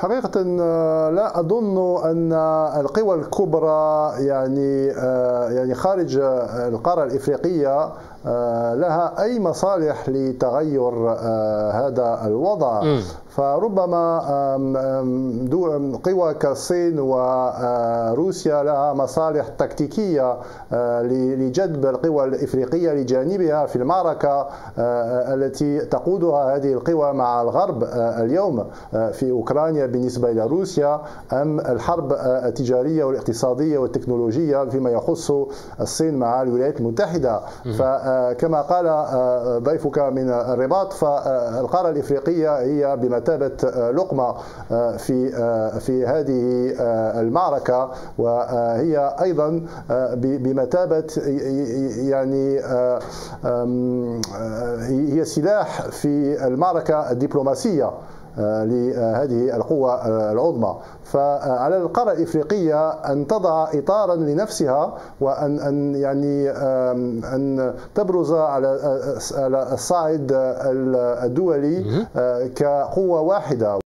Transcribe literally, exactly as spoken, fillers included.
حقيقة لا أظن أن القوى الكبرى يعني يعني خارج القارة الإفريقية لها أي مصالح لتغير هذا الوضع. م. فربما قوى كالصين وروسيا لها مصالح تكتيكية لجذب القوى الإفريقية لجانبها في المعركة التي تقودها هذه القوى مع الغرب اليوم في أوكرانيا بالنسبة إلى روسيا، أم الحرب التجارية والاقتصادية والتكنولوجية فيما يخص الصين مع الولايات المتحدة. فكما قال ضيفك من الرباط، فالقارة الإفريقية هي بمثابة لقمة في في هذه المعركة، وهي أيضا بمثابة يعني هي سلاح في المعركة الدبلوماسية لهذه القوى العظمى. فعلى القارة الإفريقية أن تضع إطارا لنفسها، وأن أن يعني أن تبرز على الصعيد الدولي كقوة واحدة.